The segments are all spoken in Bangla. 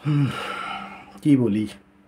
কি বলি,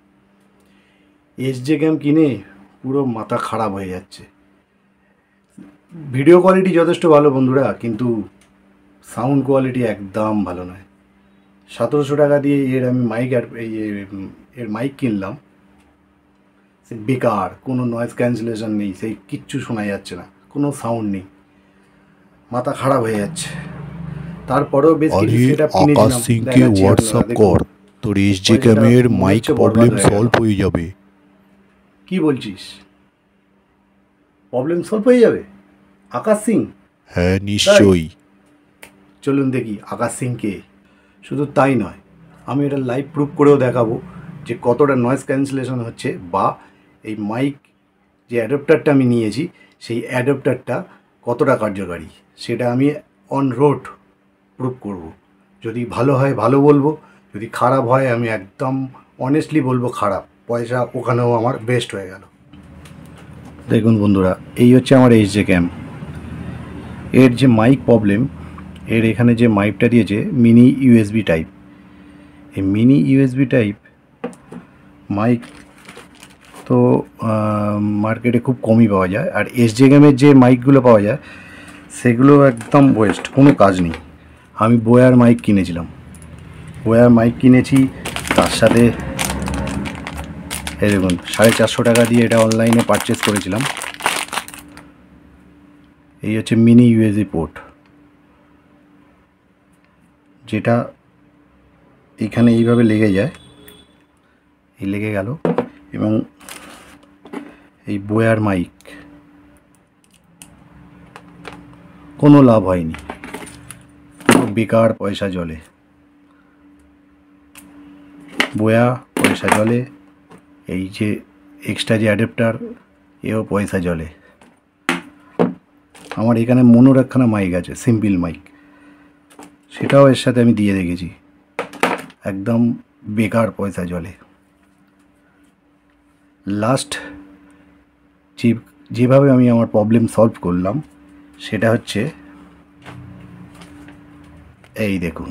sjcam কিনে পুরো মাথা খারাপ হয়ে যাচ্ছে। ভিডিও কোয়ালিটি যথেষ্ট ভালো বন্ধুরা, কিন্তু সাউন্ড কোয়ালিটি একদম ভালো নয়। 1700 টাকা দিয়ে এর আমি এর মাইক কিনলাম, সে বেকার, কোনো নয়েজ ক্যান্সেলেশন নেই, সেই কিচ্ছু শোনা যাচ্ছে না, কোনো সাউন্ড নেই, মাথা খারাপ হয়ে যাচ্ছে। তারপরেও বেশ কিছু সেটআপ কিনেছিলাম, সিংকে হোয়াটসঅ্যাপ কর, তোর sjcam এর মাইক প্রবলেম সলভ হয়ে যাবে। কি বলছিস? প্রবলেম সলভ হয়ে যাবে? আকাশ সিং? হ্যাঁ নিশ্চয়ই। চলুন দেখি আকাশ সিংকে। শুধু তাই নয়, আমি এটা লাইভ প্রুফ করেও দেখাবো যে কতটা নয়েজ ক্যান্সেলেশন হচ্ছে, বা এই মাইক যে অ্যাডাপ্টারটা আমি নিয়েছি সেই অ্যাডাপ্টারটা কতটা কার্যকারী, সেটা আমি অন রোড প্রুফ করব। যদি ভালো হয় ভালো বলবো, যদি খারাপ হয় আমি একদম অনেস্টলি বলবো খারাপ। পয়সা ওখানেও আমার বেস্ট হয়ে গেল। দেখুন বন্ধুরা, এই হচ্ছে আমার sjcam। এর যে মাইক প্রবলেম, এর এখানে যে মাইকটা দিয়েছে মিনি ইউএসবি টাইপ, এই মিনি ইউএসবি টাইপ মাইক তো মার্কেটে খুব কমই পাওয়া যায়। আর sjcam-এর যে মাইকগুলো পাওয়া যায় সেগুলো একদম ওয়েস্ট, কোনো কাজ নেই। আমি বোয়ার মাইক কিনেছিলাম, বোয়ার মাইক কিনেছি, তার সাথে এই দেখুন 450 টাকা দিয়ে এটা অনলাইনে পারচেস করেছিলাম। এই হচ্ছে মিনি ইউএসবি পোর্ট, যেটা এখানে এইভাবে লেগে যায়, এই লেগে গেল। এবং এই বোয়ার মাইক কোনো লাভ হয়নি, বেকার পয়সা জলে, বোয়া পয়সা জলে, এই যে এক্সট্রা যে অ্যাডাপ্টার এও পয়সা জলে। আমার এখানে মনোর একখানা মাইক আছে, সিম্পল মাইক, সেটাও এর সাথে আমি দিয়ে রেখেছি, একদম বেকার পয়সা জলে। লাস্ট যেভাবে আমি আমার প্রবলেম সলভ করলাম সেটা হচ্ছে এই দেখুন,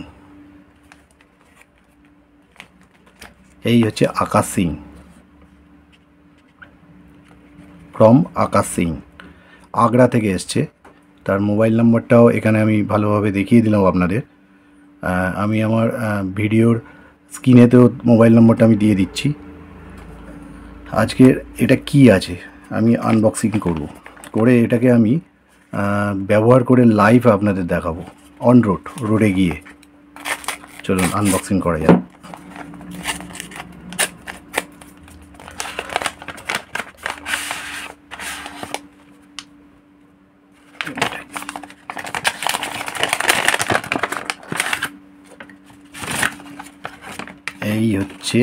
এই হচ্ছে আকাশ সিং, ফ্রম আকাশ সিং, আগ্রা থেকে এসছে। তার মোবাইল নাম্বারটাও এখানে আমি ভালোভাবে দেখিয়ে দিলাম আপনাদের। আমি আমার ভিডিওর স্ক্রিনেতেও মোবাইল নাম্বারটা আমি দিয়ে দিচ্ছি। আজকে এটা কি আছে আমি আনবক্সিং করব, করে এটাকে আমি ব্যবহার করে লাইভ আপনাদের দেখাবো অন রোডে গিয়ে। চলুন আনবক্সিং করা যাক। এই হচ্ছে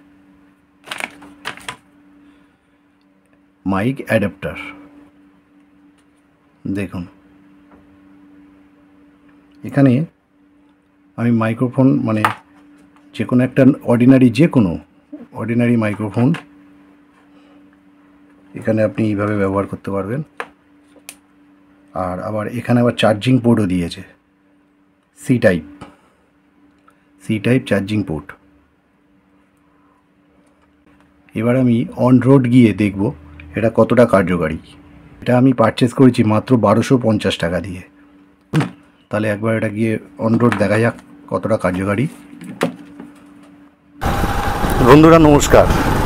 মাইক অ্যাডাপ্টার, দেখুন এখানে আমি মাইক্রোফোন, মানে যে কোনো একটা অর্ডিনারি মাইক্রোফোন এখানে আপনি এইভাবে ব্যবহার করতে পারবেন। আর আবার এখানে আবার চার্জিং পোর্টও দিয়েছে, সি টাইপ চার্জিং পোর্ট। এবার আমি অন রোড গিয়ে দেখব এটা কতটা কার্যকারী। এটা আমি পারচেস করেছি মাত্র 1250 টাকা দিয়ে। তাহলে একবার এটা গিয়ে অন রোড দেখা যাক কতটা কার্যকারী। বন্ধুরা নমস্কার,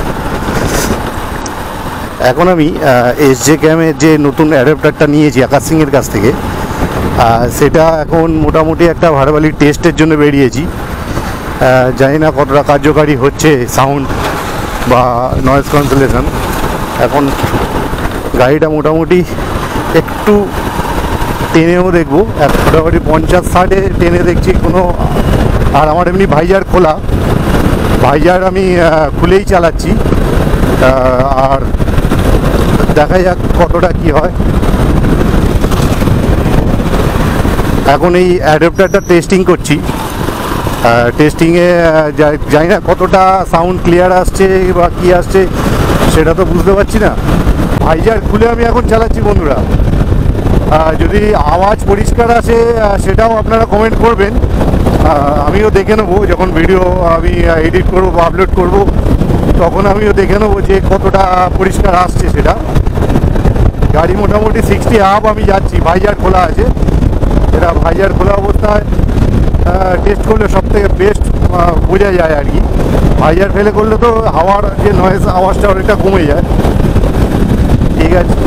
এখন আমি sjcam-এর যে নতুন অ্যাডাপ্টারটা নিয়েছি আকাশ সিংয়ের কাছ থেকে, সেটা এখন মোটামুটি একটা ভার্বালি টেস্টের জন্য বেরিয়েছি। জানি না কতটা কার্যকারী হচ্ছে সাউন্ড বা নয়েজ ক্যান্সেলেশন। এখন গাড়িটা মোটামুটি একটু টেনেও দেখবো, মোটামুটি 50-60-এ টেনে দেখছি কোনো। আর আমার এমনি ভাইজার খোলা, ভাইজার আমি খুলেই চালাচ্ছি। আর দেখা যাক কতটা কি হয়। এখন এই অ্যাডাপ্টারটা টেস্টিং করছি, টেস্টিংয়ে জানি না কতটা সাউন্ড ক্লিয়ার আসছে বা কী আসছে সেটা তো বুঝতে পারছি না। ভাইজার খুলে আমি এখন চালাচ্ছি বন্ধুরা। যদি আওয়াজ পরিষ্কার আসে সেটাও আপনারা কমেন্ট করবেন। আমিও দেখে নেবো যখন ভিডিও আমি এডিট করবো বা আপলোড করবো, তখন আমিও দেখে নেবো যে কতটা পরিষ্কার আসছে সেটা। গাড়ি মোটামুটি 60 আপ আমি যাচ্ছি, ভাইজার খোলা আছে। এটা ভাইজার খোলা অবস্থায় টেস্ট করলে সব থেকে বেস্ট বোঝা যায় আর কি। ভাইজার ফেলে করলে তো হাওয়ার যে নয়েজ আওয়াজটা অনেকটা কমে যায়। ঠিক আছে,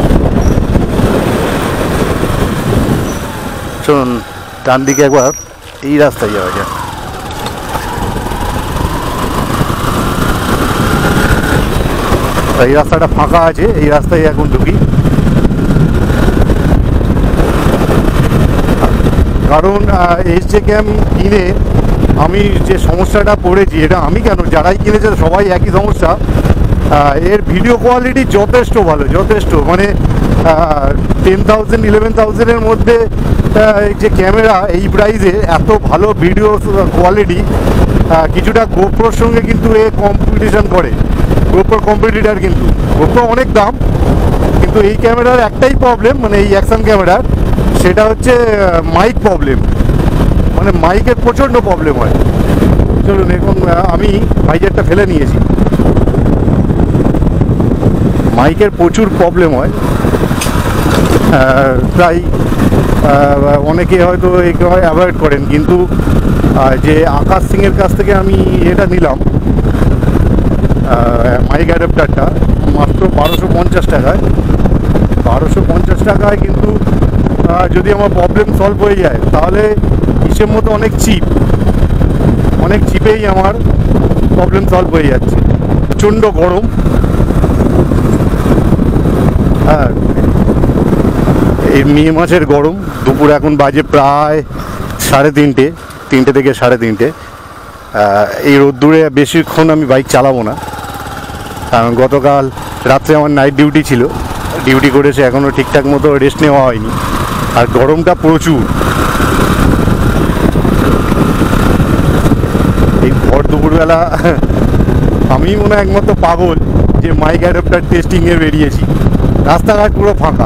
শুনুন ডান দিকে একবার এই রাস্তায় যাওয়া যায়। এই রাস্তাটা ফাঁকা আছে, এই রাস্তায় এখন ঢুকি। কারণ Sjcam কিনে আমি যে সমস্যাটা পড়েছি, এটা আমি কেন, যারাই কিনেছে সবাই একই সমস্যা। এর ভিডিও কোয়ালিটি যথেষ্ট ভালো, যথেষ্ট, মানে 10,000 11,000-এর মধ্যে যে ক্যামেরা এই প্রাইসে এত ভালো ভিডিও কোয়ালিটি, কিছুটা গোপ্রোর সঙ্গে কিন্তু এ কম্পিটিশন করে। গোপ্রোর কম্পিটিটার, কিন্তু গোপ্রো অনেক দাম, কিন্তু এই ক্যামেরার একটাই প্রবলেম, মানে এই অ্যাকশন ক্যামেরার, সেটা হচ্ছে মাইক প্রবলেম। মানে মাইকের প্রচণ্ড প্রবলেম হয়। চলুন এখন আমি ভাইজারটা ফেলে নিয়েছি, মাইকের প্রচুর প্রবলেম হয়। তাই অনেকে হয়তো একে অ্যাভয়েড করেন, কিন্তু যে আকাশ সিংয়ের কাছ থেকে আমি এটা নিলাম মাইক অ্যাডাপ্টারটা মাত্র 1250 টাকায়। 1250 টাকায় কিন্তু যদি আমার প্রবলেম সলভ হয়ে যায়, তাহলে হিসেব মতো অনেক চিপ, অনেক চিপেই আমার প্রবলেম সলভ হয়ে যাচ্ছে। প্রচণ্ড গরম, হ্যাঁ, এই মে মাসের গরম। দুপুর এখন বাজে প্রায় 3:30, 3টে থেকে 3:30। এই রোদ্দুরে বেশিক্ষণ আমি বাইক চালাবো না, কারণ গতকাল রাত্রে আমার নাইট ডিউটি ছিল, ডিউটি করেছে, এখনও ঠিকঠাক মতো রেস্ট নেওয়া হয়নি, আর গরমটা প্রচুর। এই ভর দুপুরবেলা আমি মনে হয় একমাত্র পাগল যে মাইক অ্যাডাপ্টার টেস্টিংয়ে বেরিয়েছি। রাস্তাঘাট পুরো ফাঁকা।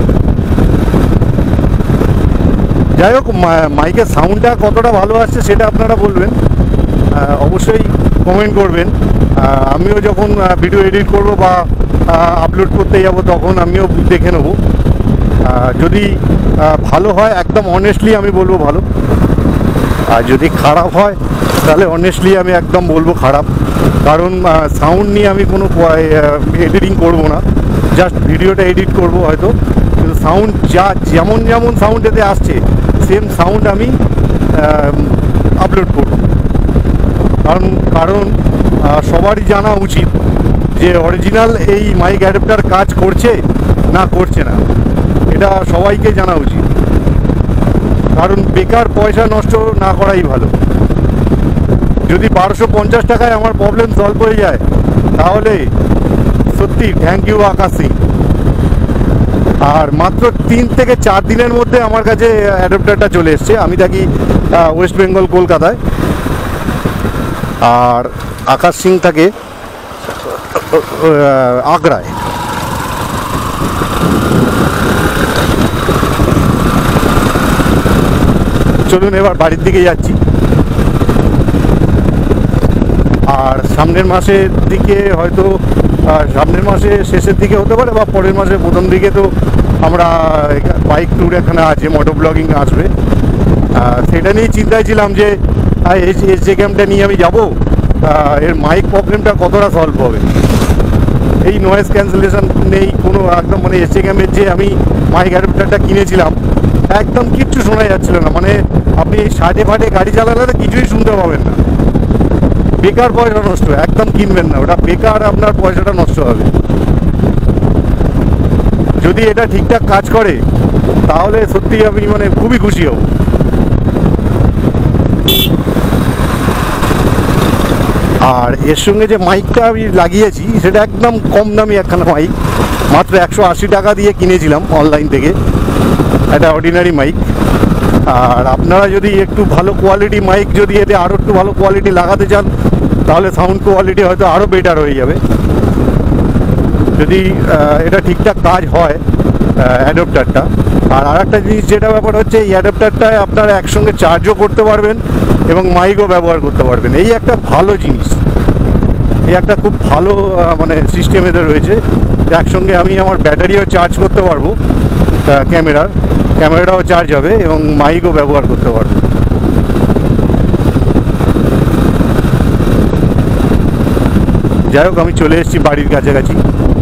যাই হোক, মাইকের সাউন্ডটা কতটা ভালো আসছে সেটা আপনারা বলবেন, অবশ্যই কমেন্ট করবেন। আমিও যখন ভিডিও এডিট করব বা আপলোড করতে যাব, তখন আমিও দেখে নেব। যদি ভালো হয় একদম অনেস্টলি আমি বলবো ভালো, আর যদি খারাপ হয় তাহলে অনেস্টলি আমি একদম বলবো খারাপ। কারণ সাউন্ড নিয়ে আমি কোনো এডিটিং করব না, জাস্ট ভিডিওটা এডিট করব হয়তো, কিন্তু সাউন্ড যেমন যেমন সাউন্ড এতে আসছে সেম সাউন্ড আমি আপলোড করব। কারণ সবারই জানা উচিত যে অরিজিনাল এই মাইক অ্যাডাপ্টার কাজ করছে না করছে না, এটা সবাইকে জানা উচিত। কারণ বেকার পয়সা নষ্ট না করাই ভালো। যদি 1250 টাকায় আমার প্রবলেম সলভ হয়ে যায়, তাহলে সত্যি থ্যাংক ইউ আকাশ সিং। আর মাত্র 3 থেকে 4 দিনের মধ্যে আমার কাছে অ্যাডাপ্টারটা চলে এসছে। আমি থাকি ওয়েস্ট বেঙ্গল, কলকাতায়, আর আকাশ সিং থাকে আগ্রায়। চলুন এবার বাড়ির দিকে যাচ্ছি। আর সামনের মাসের দিকে হয়তো, সামনের মাসে শেষের দিকে হতে পারে বা পরের মাসে প্রথম দিকে তো আমরা বাইক ট্যুর এখানে আছে, মোটো ব্লগিং আসবে। সেটা নিয়েই চিন্তায় ছিলাম যে Sjcamটা নিয়ে আমি যাব, এর মাইক প্রবলেমটা কতটা সলভ হবে। এই নয়েজ ক্যান্সেলেশন নেই কোনো, একদম মানে Sjcamের যে আমি মাইক অ্যাডাপ্টারটা কিনেছিলাম, একদম কিচ্ছু শোনা যাচ্ছিল না। মানে আপনি সাইডে ফাটে গাড়ি চালালে কিছুই শুনতে পাবেন না। বেকার পয়সা নষ্ট, একদম কিনবেন না, ওটা বেকার আপনার পয়সাটা নষ্ট হবে। যদি এটা ঠিকঠাক কাজ করে তাহলে সত্যি আমি মানে খুবই খুশি হব। আর এর সঙ্গে যে মাইকটা আমি লাগিয়েছি সেটা একদম কম দামি একখানা মাইক, মাত্র 180 টাকা দিয়ে কিনেছিলাম অনলাইন থেকে, একটা অর্ডিনারি মাইক। আর আপনারা যদি একটু ভালো কোয়ালিটি মাইক, যদি এতে আরও একটু ভালো কোয়ালিটি লাগাতে চান, তাহলে সাউন্ড কোয়ালিটি হয়তো আরও বেটার হয়ে যাবে। যদি এটা ঠিকঠাক কাজ হয় অ্যাডাপ্টারটা। আর আরেকটা জিনিস যেটা ব্যাপার হচ্ছে, এই অ্যাডাপ্টারটায় আপনারা একসঙ্গে চার্জও করতে পারবেন এবং মাইকও ব্যবহার করতে পারবেন। এই একটা ভালো জিনিস, এই একটা খুব ভালো মানে সিস্টেম এদের রয়েছে। একসঙ্গে আমি আমার ব্যাটারিও চার্জ করতে পারবো, ক্যামেরাটাও চার্জ হবে এবং মাইকও ব্যবহার করতে পারবো। যাই হোক, আমি চলে এসেছি বাড়ির কাছাকাছি।